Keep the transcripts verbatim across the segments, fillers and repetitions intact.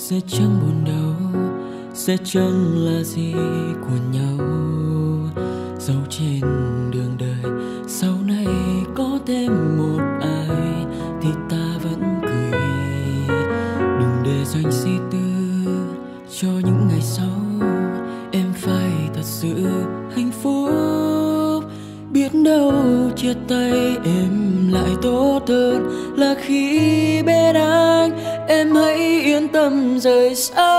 sẽ chẳng buồn đâu, sẽ chẳng là gì của nhau. Dẫu trên đường đời sau này có thêm một ai thì ta vẫn cười. Đừng để dành suy tư cho những ngày sau, em phải thật sự hạnh phúc. Biết đâu chia tay em lại tốt hơn là khi bên anh, em hãy yên tâm rời xa.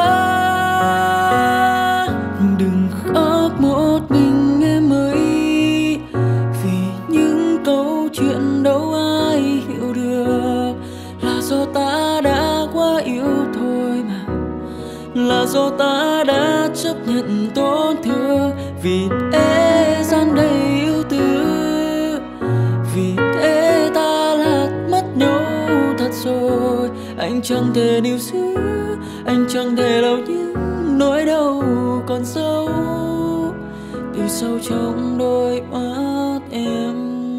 Đừng khóc một mình em ơi, vì những câu chuyện đâu ai hiểu được. Là do ta đã quá yêu thôi mà, là do ta đã chấp nhận tổn thương. Vì thế gian đầy yêu tư, vì thế ta lạc mất nhau thật rồi. Anh chẳng thể níu giữ, anh chẳng thể lau những nỗi đau còn sâu từ sâu trong đôi mắt em.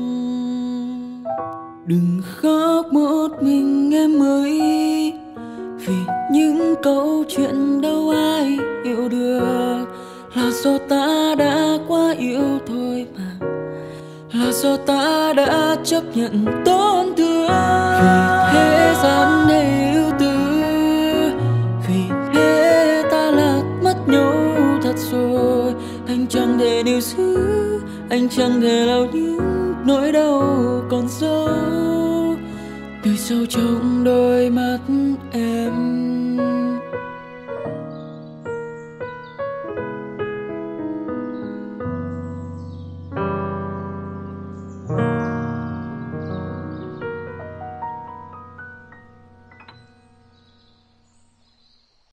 Đừng khóc một mình em ơi, vì những câu chuyện đâu ai hiểu được. Là do ta đã quá yêu thôi mà, là do ta đã chấp nhận tổn thương. Vì thế gian đầy ưu tư, vì thế ta lạc mất nhau thật rồi. Anh chẳng thể níu giữ, anh chẳng thể lau những nỗi đau còn sâu từ sâu trong đôi mắt em.